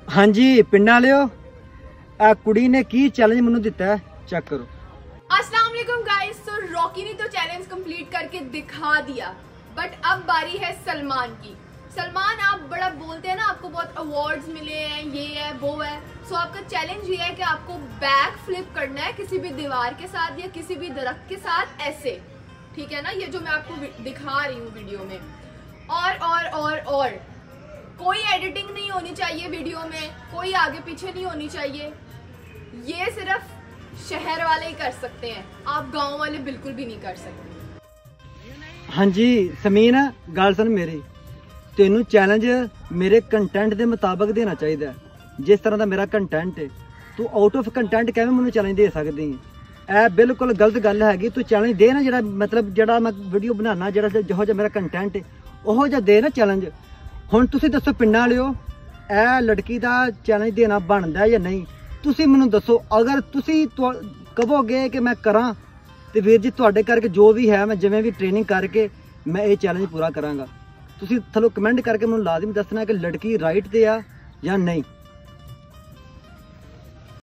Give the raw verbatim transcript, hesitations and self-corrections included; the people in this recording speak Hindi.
हाँ जी पिंड वालियो, आ कुड़ी ने की चैलेंज मैनू दिता है, चेक करो। अस्सलाम वालेकुम गाइस। तो रॉकी ने तो चैलेंज कंप्लीट करके दिखा दिया, बट अब बारी है सलमान की। सलमान, आप बड़ा बोलते हैं ना, आपको बहुत अवार्ड्स मिले हैं, ये है वो है। सो आपका चैलेंज ये है कि आपको बैक फ्लिप करना है किसी भी दीवार के साथ या किसी भी दरख्त के साथ, ऐसे, ठीक है ना। ये जो मैं आपको दिखा रही हूँ वीडियो में। और और और और कोई एडिटिंग नहीं होनी चाहिए वीडियो में, कोई आगे पीछे नहीं होनी चाहिए। ये सिर्फ शहर वाले ही कर सकते हैं, आप गांव वाले बिल्कुल भी नहीं कर सकते। हाँ जी समीन, गल सुन मेरी, तेनू चैलेंज मेरे कंटेंट के मुताबिक देना चाहिए। जिस तरह का मेरा कंटेंट है, तू आउट ऑफ कंटेंट कैसे मैनू चैलेंज दे सकती है? ए बिल्कुल गलत गल हैगी। तू चैलेंज दे ना, जरा मतलब जरा मैं वीडियो बनाना, जरा जो जो मेरा कंटेंट है वह जो दे ना चैलेंज। हुण तुसीं दसो पिंडां वालिओ, ए लड़की का चैलेंज देना बनता है या नहीं? तुसीं मैनू दसो। अगर तुसीं कहोगे कि मैं करा, तो वीर जी तुहाडे करके जो भी है, मैं जिवें भी ट्रेनिंग करके मैं ये चैलेंज पूरा करांगा। तुसीं थल्लों कमेंट करके मैनू लाजमी दसना कि लड़की राइट ते आ या नहीं।